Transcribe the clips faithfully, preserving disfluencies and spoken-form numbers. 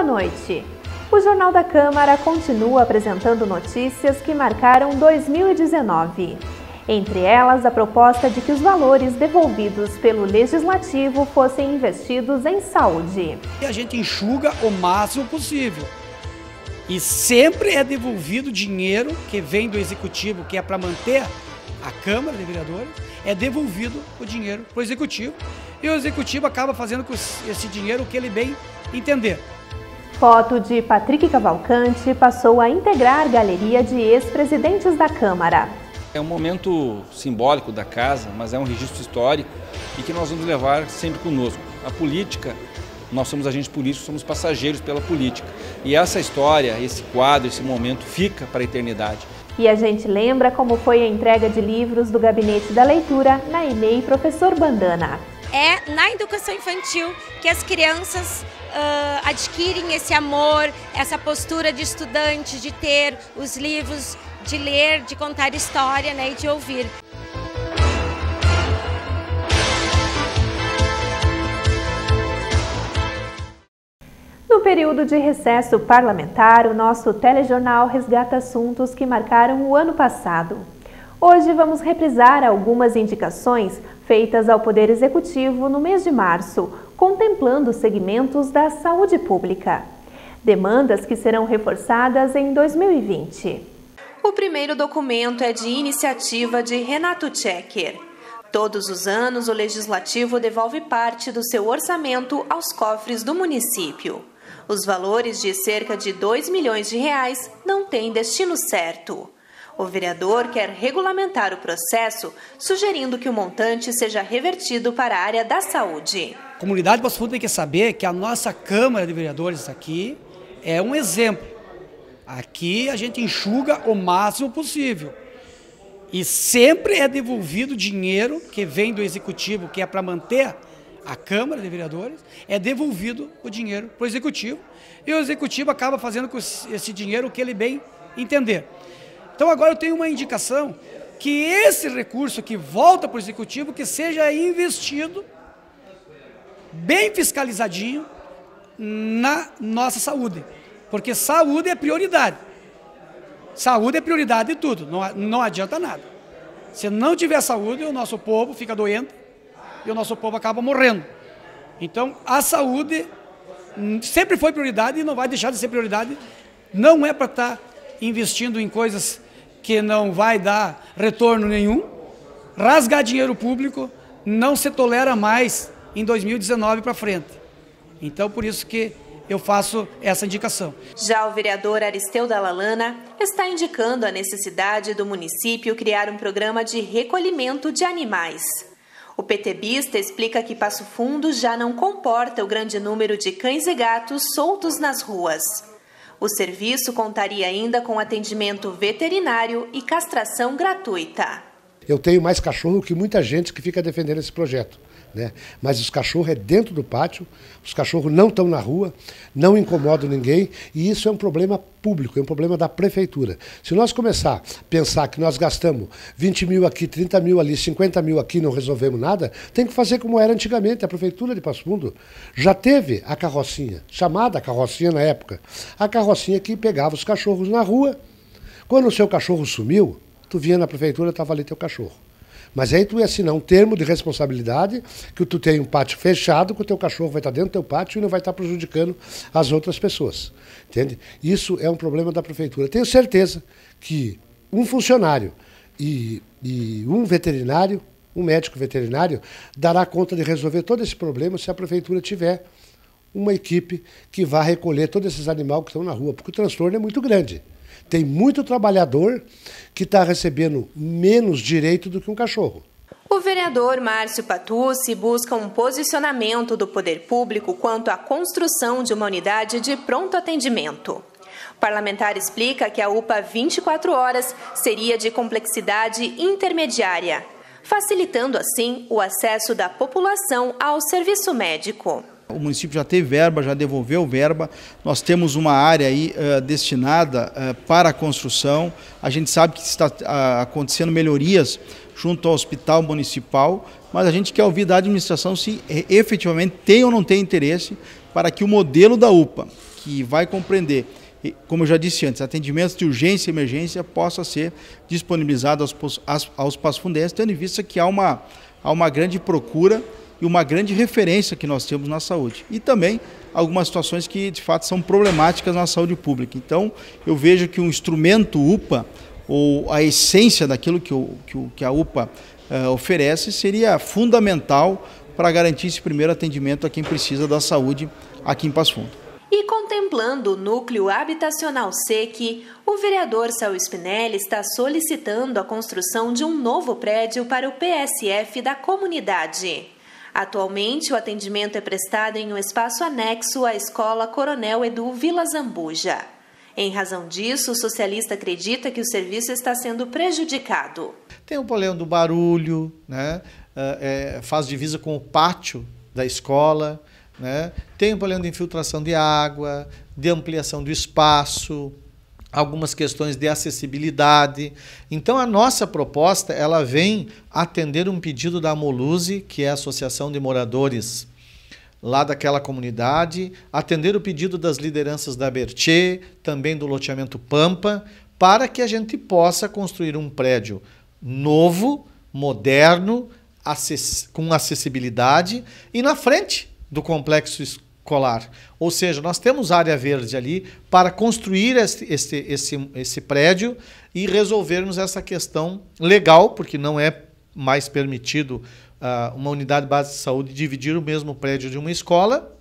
Boa noite. O Jornal da Câmara continua apresentando notícias que marcaram dois mil e dezenove. Entre elas, a proposta de que os valores devolvidos pelo Legislativo fossem investidos em saúde. A gente enxuga o máximo possível. E sempre é devolvido dinheiro que vem do Executivo, que é para manter a Câmara de Vereadores, é devolvido o dinheiro para o Executivo. E o Executivo acaba fazendo com esse dinheiro o que ele bem entender. Foto de Patrick Cavalcante passou a integrar a galeria de ex-presidentes da Câmara. É um momento simbólico da casa, mas é um registro histórico e que nós vamos levar sempre conosco. A política, nós somos agentes políticos, somos passageiros pela política. E essa história, esse quadro, esse momento fica para a eternidade. E a gente lembra como foi a entrega de livros do Gabinete da Leitura na E M E I Professor Bandana. É na educação infantil que as crianças uh, adquirem esse amor, essa postura de estudante, de ter os livros, de ler, de contar história, né, e de ouvir. No período de recesso parlamentar, o nosso telejornal resgata assuntos que marcaram o ano passado. Hoje vamos reprisar algumas indicações feitas ao Poder Executivo no mês de março, contemplando os segmentos da saúde pública. Demandas que serão reforçadas em dois mil e vinte. O primeiro documento é de iniciativa de Renato Tchequer. Todos os anos, o Legislativo devolve parte do seu orçamento aos cofres do município. Os valores de cerca de dois milhões de reais não têm destino certo. O vereador quer regulamentar o processo, sugerindo que o montante seja revertido para a área da saúde. A comunidade de Passo Fundo tem que saber que a nossa Câmara de Vereadores aqui é um exemplo. Aqui a gente enxuga o máximo possível. E sempre é devolvido dinheiro que vem do Executivo, que é para manter a Câmara de Vereadores, é devolvido o dinheiro para o Executivo. E o Executivo acaba fazendo com esse dinheiro o que ele bem entender. Então agora eu tenho uma indicação que esse recurso que volta para o Executivo, que seja investido bem fiscalizadinho na nossa saúde. Porque saúde é prioridade. Saúde é prioridade de tudo, não, não adianta nada. Se não tiver saúde, o nosso povo fica doente e o nosso povo acaba morrendo. Então a saúde sempre foi prioridade e não vai deixar de ser prioridade. Não é para estar investindo em coisas que não vai dar retorno nenhum. Rasgar dinheiro público não se tolera mais em dois mil e dezenove para frente. Então, por isso que eu faço essa indicação. Já o vereador Aristeu Dallalana está indicando a necessidade do município criar um programa de recolhimento de animais. O petebista explica que Passo Fundo já não comporta o grande número de cães e gatos soltos nas ruas. O serviço contaria ainda com atendimento veterinário e castração gratuita. Eu tenho mais cachorro que muita gente que fica defendendo esse projeto, né? Mas os cachorros é dentro do pátio, os cachorros não estão na rua, não incomodam ninguém e isso é um problema público, é um problema da prefeitura. Se nós começar a pensar que nós gastamos vinte mil aqui, trinta mil ali, cinquenta mil aqui e não resolvemos nada, tem que fazer como era antigamente. A prefeitura de Passo Fundo já teve a carrocinha, chamada carrocinha na época, a carrocinha que pegava os cachorros na rua. Quando o seu cachorro sumiu, tu vinha na prefeitura, estava ali teu cachorro. Mas aí tu ia assinar um termo de responsabilidade, que tu tem um pátio fechado, que o teu cachorro vai estar dentro do teu pátio e não vai estar prejudicando as outras pessoas. Entende? Isso é um problema da prefeitura. Tenho certeza que um funcionário e, e um veterinário, um médico veterinário, dará conta de resolver todo esse problema se a prefeitura tiver uma equipe que vá recolher todos esses animais que estão na rua, porque o transtorno é muito grande. Tem muito trabalhador que está recebendo menos direito do que um cachorro. O vereador Márcio Patucci busca um posicionamento do poder público quanto à construção de uma unidade de pronto atendimento. O parlamentar explica que a U P A vinte e quatro horas seria de complexidade intermediária, facilitando assim o acesso da população ao serviço médico. O município já teve verba, já devolveu verba, nós temos uma área aí uh, destinada uh, para a construção, a gente sabe que está uh, acontecendo melhorias junto ao hospital municipal, mas a gente quer ouvir da administração se efetivamente tem ou não tem interesse para que o modelo da U P A, que vai compreender, como eu já disse antes, atendimentos de urgência e emergência possa ser disponibilizado aos, aos, aos passafundenses, tendo em vista que há uma, há uma grande procura e uma grande referência que nós temos na saúde. E também algumas situações que, de fato, são problemáticas na saúde pública. Então, eu vejo que um instrumento U P A, ou a essência daquilo que, o, que, o, que a U P A uh, oferece, seria fundamental para garantir esse primeiro atendimento a quem precisa da saúde aqui em Passo Fundo. E contemplando o núcleo habitacional S E C, o vereador Saul Spinelli está solicitando a construção de um novo prédio para o P S F da comunidade. Atualmente, o atendimento é prestado em um espaço anexo à Escola Coronel Edu Vila Zambuja. Em razão disso, o socialista acredita que o serviço está sendo prejudicado. Tem o problema do barulho, né? é, faz divisa com o pátio da escola, né? Tem o problema de infiltração de água, de ampliação do espaço, algumas questões de acessibilidade. Então, a nossa proposta ela vem atender um pedido da Amoluse, que é a Associação de Moradores lá daquela comunidade, atender o pedido das lideranças da Bertê, também do loteamento Pampa, para que a gente possa construir um prédio novo, moderno, acess- com acessibilidade e na frente do complexo escolar. Ou seja, nós temos área verde ali para construir esse, esse, esse, esse prédio e resolvermos essa questão legal, porque não é mais permitido uh, uma unidade básica de saúde dividir o mesmo prédio de uma escola,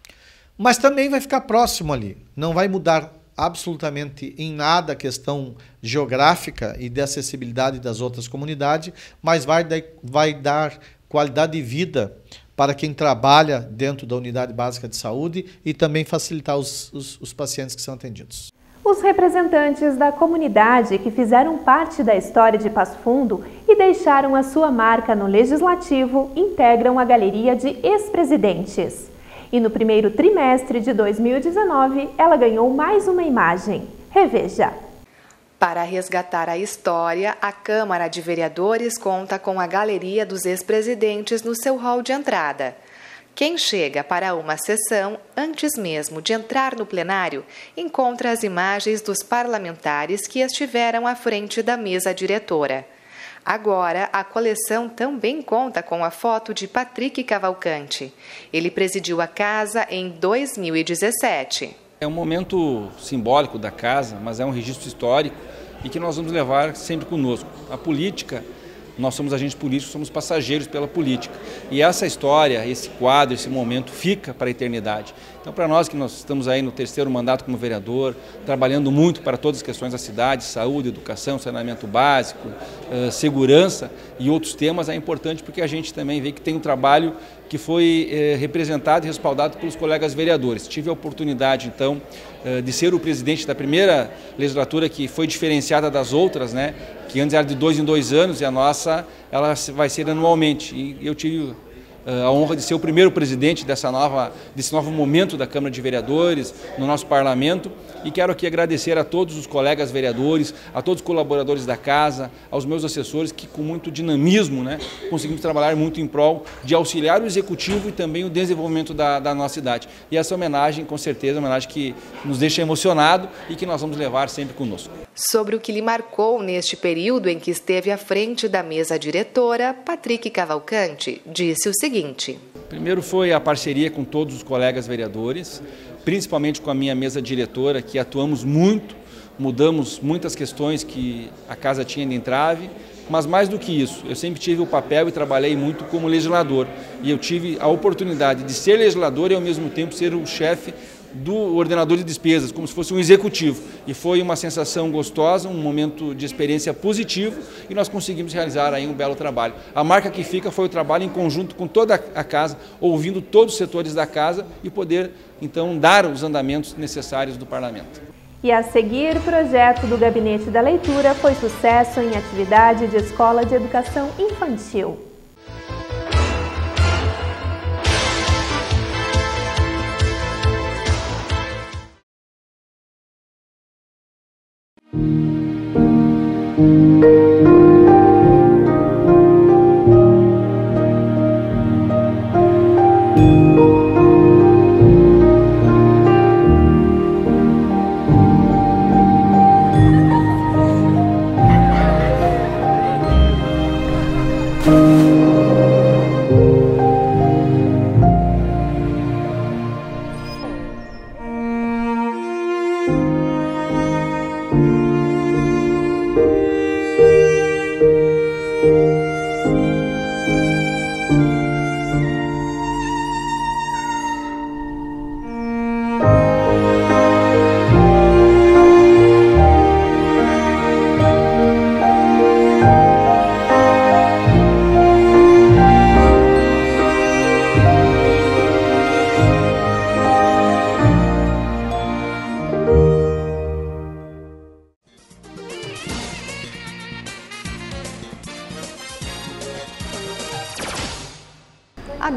mas também vai ficar próximo ali. Não vai mudar absolutamente em nada a questão geográfica e de acessibilidade das outras comunidades, mas vai, vai dar qualidade de vida para quem trabalha dentro da unidade básica de saúde e também facilitar os, os, os pacientes que são atendidos. Os representantes da comunidade que fizeram parte da história de Passo Fundo e deixaram a sua marca no Legislativo integram a galeria de ex-presidentes. E no primeiro trimestre de dois mil e dezenove, ela ganhou mais uma imagem. Reveja. Para resgatar a história, a Câmara de Vereadores conta com a galeria dos ex-presidentes no seu hall de entrada. Quem chega para uma sessão, antes mesmo de entrar no plenário, encontra as imagens dos parlamentares que estiveram à frente da mesa diretora. Agora, a coleção também conta com a foto de Patrick Cavalcante. Ele presidiu a casa em dois mil e dezessete. É um momento simbólico da casa, mas é um registro histórico e que nós vamos levar sempre conosco. A política, nós somos agentes políticos, somos passageiros pela política. E essa história, esse quadro, esse momento fica para a eternidade. Então, para nós que nós estamos aí no terceiro mandato como vereador, trabalhando muito para todas as questões da cidade, saúde, educação, saneamento básico, uh, segurança e outros temas, é importante porque a gente também vê que tem um trabalho que foi eh, representado e respaldado pelos colegas vereadores. Tive a oportunidade, então, eh, de ser o presidente da primeira legislatura que foi diferenciada das outras, né, que antes era de dois em dois anos, e a nossa ela vai ser anualmente. E eu tive a honra de ser o primeiro presidente dessa nova, desse novo momento da Câmara de Vereadores, no nosso parlamento, e quero aqui agradecer a todos os colegas vereadores, a todos os colaboradores da casa, aos meus assessores que com muito dinamismo, né, conseguimos trabalhar muito em prol de auxiliar o executivo e também o desenvolvimento da, da nossa cidade. E essa homenagem, com certeza, é uma homenagem que nos deixa emocionado e que nós vamos levar sempre conosco. Sobre o que lhe marcou neste período em que esteve à frente da mesa diretora, Patrick Cavalcante disse o seguinte. Primeiro foi a parceria com todos os colegas vereadores, principalmente com a minha mesa diretora, que atuamos muito, mudamos muitas questões que a casa tinha de entrave, mas mais do que isso, eu sempre tive o papel e trabalhei muito como legislador. E eu tive a oportunidade de ser legislador e ao mesmo tempo ser o chefe do ordenador de despesas, como se fosse um executivo. E foi uma sensação gostosa, um momento de experiência positivo e nós conseguimos realizar aí um belo trabalho. A marca que fica foi o trabalho em conjunto com toda a casa, ouvindo todos os setores da casa e poder, então, dar os andamentos necessários do parlamento. E a seguir, o projeto do Gabinete da Leitura foi sucesso em atividade de escola de educação infantil.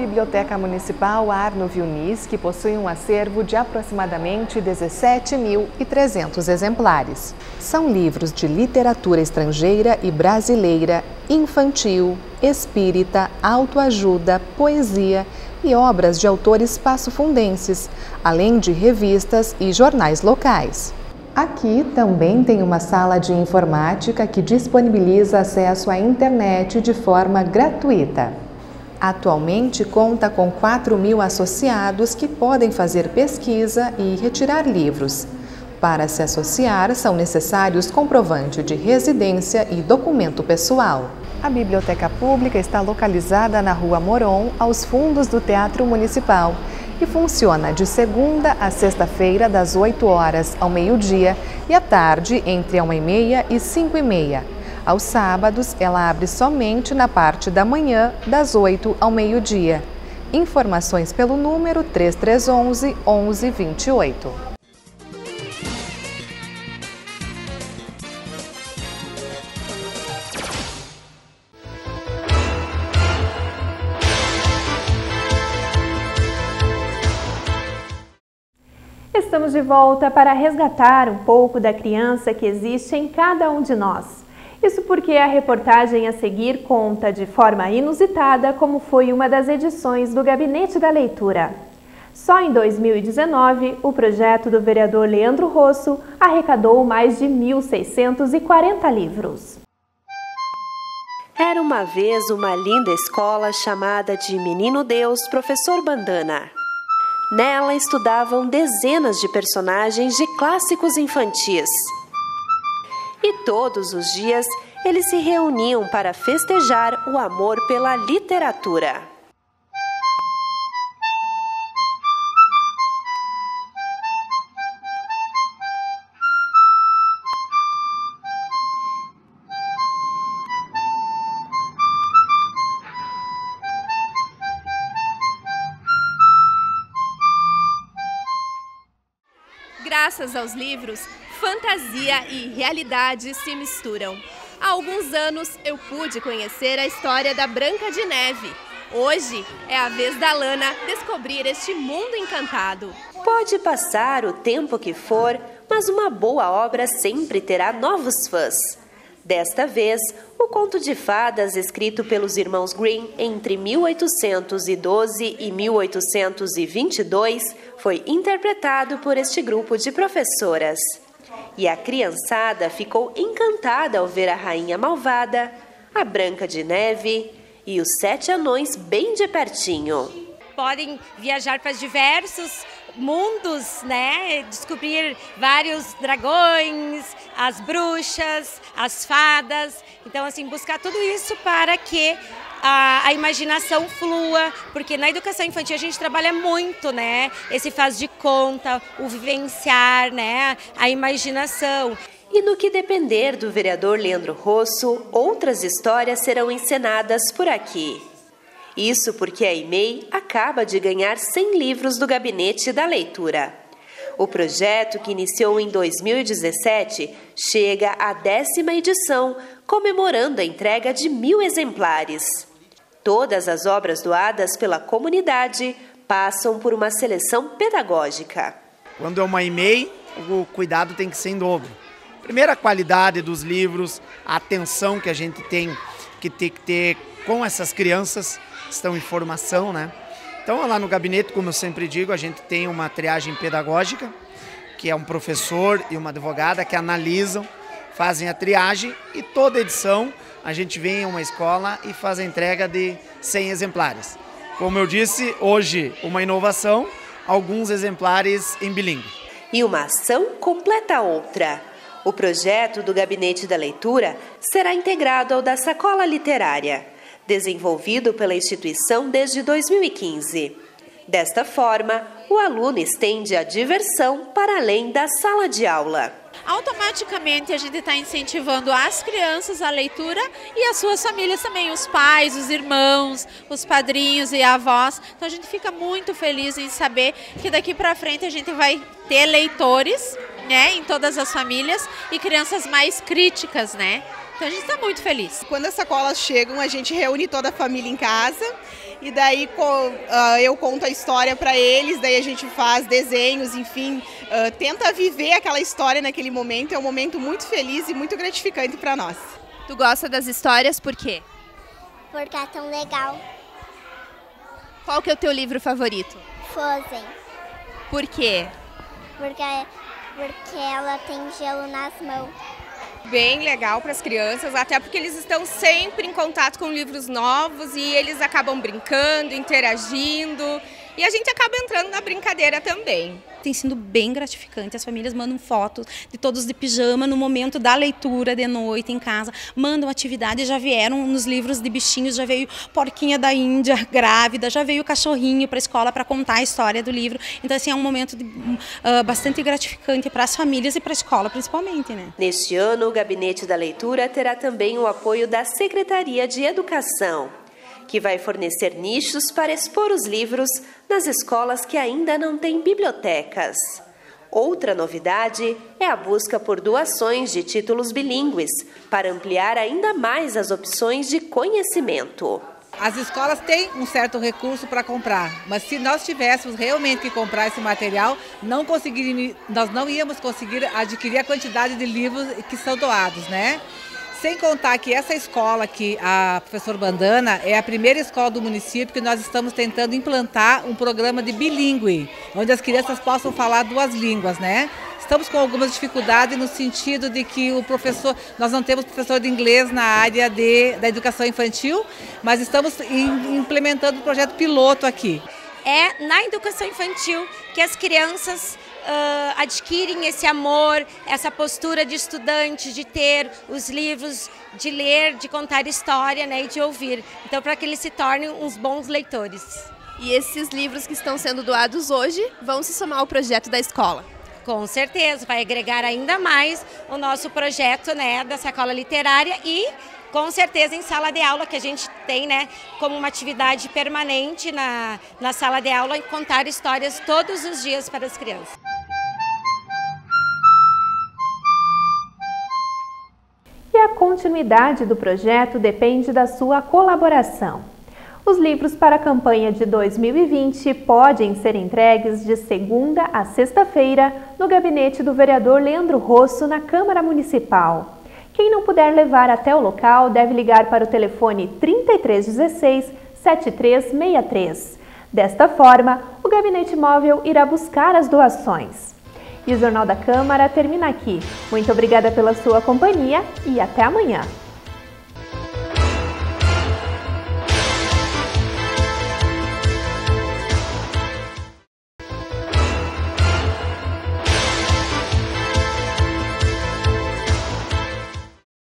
Biblioteca Municipal Arno Vilnis, que possui um acervo de aproximadamente dezessete mil e trezentos exemplares. São livros de literatura estrangeira e brasileira, infantil, espírita, autoajuda, poesia e obras de autores passofundenses, além de revistas e jornais locais. Aqui também tem uma sala de informática que disponibiliza acesso à internet de forma gratuita. Atualmente conta com quatro mil associados que podem fazer pesquisa e retirar livros. Para se associar, são necessários comprovante de residência e documento pessoal. A Biblioteca Pública está localizada na Rua Moron, aos fundos do Teatro Municipal, e funciona de segunda a sexta-feira, das oito horas ao meio-dia, e à tarde, entre a uma e meia e cinco e meia. Aos sábados, ela abre somente na parte da manhã, das oito ao meio-dia. Informações pelo número três três um um, onze vinte e oito. Estamos de volta para resgatar um pouco da criança que existe em cada um de nós. Isso porque a reportagem a seguir conta de forma inusitada como foi uma das edições do Gabinete da Leitura. Só em dois mil e dezenove, o projeto do vereador Leandro Rosso arrecadou mais de mil seiscentos e quarenta livros. Era uma vez uma linda escola chamada de Menino Deus Professor Bandana. Nela estudavam dezenas de personagens de clássicos infantis. E todos os dias eles se reuniam para festejar o amor pela literatura. Graças aos livros, fantasia e realidade se misturam. Há alguns anos eu pude conhecer a história da Branca de Neve. Hoje é a vez da Lana descobrir este mundo encantado. Pode passar o tempo que for, mas uma boa obra sempre terá novos fãs. Desta vez, o conto de fadas escrito pelos irmãos Grimm entre mil oitocentos e doze e mil oitocentos e vinte e dois foi interpretado por este grupo de professoras. E a criançada ficou encantada ao ver a rainha malvada, a Branca de Neve e os sete anões bem de pertinho. Podem viajar para diversos mundos, né? Descobrir vários dragões, as bruxas, as fadas. Então, assim, buscar tudo isso para que a, a imaginação flua, porque na educação infantil a gente trabalha muito, né? Esse faz de conta, o vivenciar, né? A imaginação. E no que depender do vereador Leandro Rosso, outras histórias serão encenadas por aqui. Isso porque a E M E I acaba de ganhar cem livros do Gabinete da Leitura. O projeto, que iniciou em dois mil e dezessete, chega à décima edição, comemorando a entrega de mil exemplares. Todas as obras doadas pela comunidade passam por uma seleção pedagógica. Quando é uma E M E I, o cuidado tem que ser em dobro. Primeiro, a qualidade dos livros, a atenção que a gente tem que ter, que ter com essas crianças que estão em formação, né? Então, lá no gabinete, como eu sempre digo, a gente tem uma triagem pedagógica, que é um professor e uma advogada que analisam, fazem a triagem, e toda edição a gente vem a uma escola e faz a entrega de cem exemplares. Como eu disse, hoje uma inovação, alguns exemplares em bilíngue. E uma ação completa a outra. O projeto do Gabinete da Leitura será integrado ao da Sacola Literária, desenvolvido pela instituição desde dois mil e quinze. Desta forma, o aluno estende a diversão para além da sala de aula. Automaticamente a gente está incentivando as crianças à leitura e as suas famílias também, os pais, os irmãos, os padrinhos e avós. Então a gente fica muito feliz em saber que daqui para frente a gente vai ter leitores, né, em todas as famílias, e crianças mais críticas, né? Então a gente está muito feliz. Quando as sacolas chegam, a gente reúne toda a família em casa e daí eu conto a história para eles, daí a gente faz desenhos, enfim, tenta viver aquela história naquele momento. É um momento muito feliz e muito gratificante para nós. Tu gosta das histórias por quê? Porque é tão legal. Qual que é o teu livro favorito? Frozen. Por quê? Porque, porque ela tem gelo nas mãos. Bem legal para as crianças, até porque eles estão sempre em contato com livros novos e eles acabam brincando, interagindo e a gente acaba entrando na brincadeira também. Tem sido bem gratificante, as famílias mandam fotos de todos de pijama no momento da leitura de noite em casa, mandam atividade, já vieram nos livros de bichinhos, já veio porquinha da Índia grávida, já veio cachorrinho para a escola para contar a história do livro. Então assim, é um momento de, uh, bastante gratificante para as famílias e para a escola principalmente, né? Neste ano, o Gabinete da Leitura terá também o apoio da Secretaria de Educação, que vai fornecer nichos para expor os livros nas escolas que ainda não têm bibliotecas. Outra novidade é a busca por doações de títulos bilíngues, para ampliar ainda mais as opções de conhecimento. As escolas têm um certo recurso para comprar, mas se nós tivéssemos realmente que comprar esse material, não conseguiríamos, nós não íamos conseguir adquirir a quantidade de livros que são doados, né? Sem contar que essa escola aqui, a Professor Bandana, é a primeira escola do município que nós estamos tentando implantar um programa de bilíngue, onde as crianças possam falar duas línguas, né? Estamos com algumas dificuldades no sentido de que o professor, nós não temos professor de inglês na área de, da educação infantil, mas estamos in, implementando um projeto piloto aqui. É na educação infantil que as crianças uh, adquirem esse amor, essa postura de estudante, de ter os livros, de ler, de contar história, né, e de ouvir. Então, para que eles se tornem uns bons leitores. E esses livros que estão sendo doados hoje vão se somar ao projeto da escola? Com certeza, vai agregar ainda mais o nosso projeto, né, da sacola literária e com certeza em sala de aula, que a gente tem, né, como uma atividade permanente na, na sala de aula, e contar histórias todos os dias para as crianças. E a continuidade do projeto depende da sua colaboração. Os livros para a campanha de dois mil e vinte podem ser entregues de segunda a sexta-feira no gabinete do vereador Leandro Rosso, na Câmara Municipal. Quem não puder levar até o local deve ligar para o telefone trinta e três dezesseis, setenta e três sessenta e três. Desta forma, o gabinete móvel irá buscar as doações. E o Jornal da Câmara termina aqui. Muito obrigada pela sua companhia e até amanhã.